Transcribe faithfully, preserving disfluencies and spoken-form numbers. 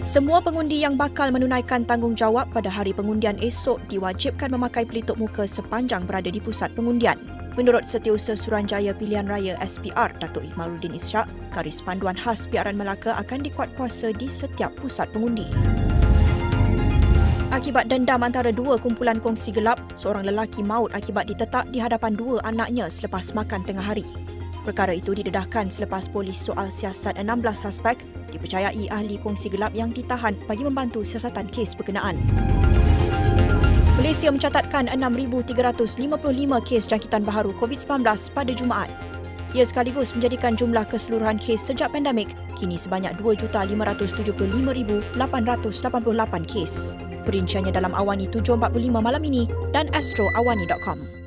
Semua pengundi yang bakal menunaikan tanggungjawab pada hari pengundian esok diwajibkan memakai pelitup muka sepanjang berada di pusat pengundian. Menurut Setiausaha Suruhanjaya Pilihan Raya S P R, Datuk Ikmaluddin Ishak, garis panduan khas biaran Melaka akan dikuatkuasa di setiap pusat pengundi. Akibat dendam antara dua kumpulan kongsi gelap, seorang lelaki maut akibat ditetak di hadapan dua anaknya selepas makan tengah hari. Perkara itu didedahkan selepas polis soal siasat enam belas suspek dipercayai ahli kongsi gelap yang ditahan bagi membantu siasatan kes berkenaan. Malaysia mencatatkan enam ribu tiga ratus lima puluh lima kes jangkitan baharu COVID sembilan belas pada Jumaat. Ia sekaligus menjadikan jumlah keseluruhan kes sejak pandemik kini sebanyak dua juta lima ratus tujuh puluh lima ribu lapan ratus lapan puluh lapan kes. Perinciannya dalam Awani tujuh empat puluh lima malam ini dan astro awani dot com.